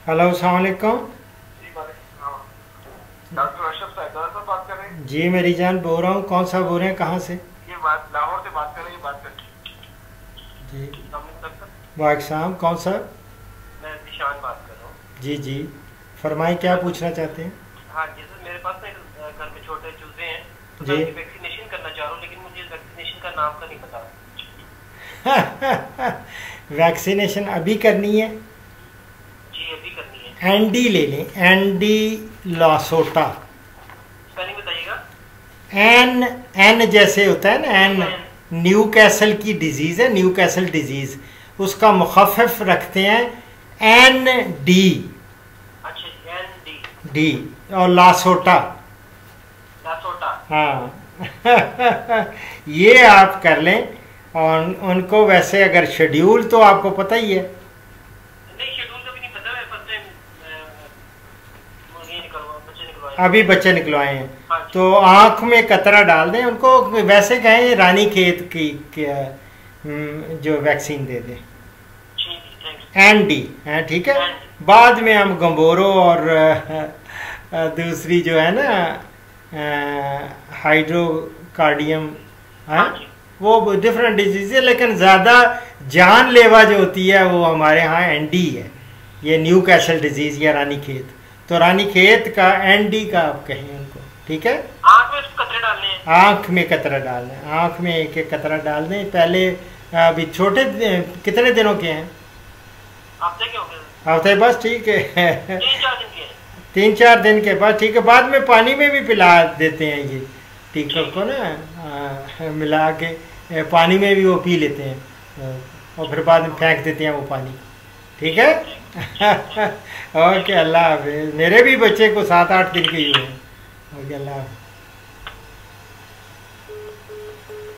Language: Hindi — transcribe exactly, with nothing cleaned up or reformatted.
हेलो, अस्सलाम वालेकुम। जी वालेकुम सलाम। डॉक्टर अशरफ साहब साहब बात कर रहे हैं। जी मेरी जान बोल रहा हूँ। कौन सा बोल रहे हैं, कहाँ से? ये बात लाहौर से बात कर रहे हैं, बात कर जी डॉक्टर। वालेकुम, कौन सा? मैं निशान बात कर रहा हूँ। जी जी, फरमाएं, क्या पूछना चाहते हैं? हाँ जी सर, मेरे पास ना एक, अ, घर में छोटे चूजे हैं, तो मैं जी। उनकी वैक्सीनेशन करना चाह रहा हूँ, लेकिन मुझे वैक्सीनेशन का नाम का नहीं पता। वैक्सीनेशन अभी करनी है? जी अभी करनी है। एनडी ले लें, एनडी लासोटा। स्पेलिंग बताइएगा। एन, एन जैसे होता है ना, एन। एन। न्यू कैसल की डिजीज है, न्यू कैसल डिजीज। उसका मुखफ़िफ रखते हैं एन डी। अच्छा एन डी। डी। और लासोटा। लासोटा। हाँ। ये आप कर लें। और उनको वैसे अगर शेड्यूल तो आपको पता ही है। नहीं शेड्यूल का भी नहीं पता, मैं फर्स्ट टाइम ये निकलवा बच्चे निकलवाए। अभी बच्चे निकलवाए हैं। हाँ जी। तो आँख में कतरा डाल दें उनको। वैसे कहें रानी खेत की, की हम्म, जो वैक्सीन दे दें। ठीक है, थैंक्स। एन डी है, ठीक है। N D. बाद में हम गंबोरो और अ, अ, दूसरी जो है ना, हाइड्रोकार्डियम है, हाँ जी। वो डिफरेंट डिजीज है, लेकिन ज़्यादा जानलेवा जो होती है वो हमारे यहाँ एन डी है। ये न्यू कैसल डिजीज़ या रानी खेत। तो रानी खेत का एन डी का आप कहें उनको, ठीक है। आँख में उसको कतरे डालने हैं। आँख में कतरा डाल दें, आँख में एक एक कतरा डाल दें पहले। अभी छोटे कितने दिनों के हैं? हफ्ते के हो गए। हफ्ते, बस ठीक है। तीन चार दिन के हैं। तीन चार दिन के बाद ठीक है। बाद में पानी में भी पिला देते हैं ये टीका को ना, आ, मिला के ए, पानी में भी वो पी लेते हैं। आ, और फिर बाद में फेंक देते हैं वो पानी, ठीक है। ओके, अल्लाह हाफिज़। मेरे भी बच्चे को सात आठ दिन के ही हुए हैं। ओके, अल्लाह हाफिज़।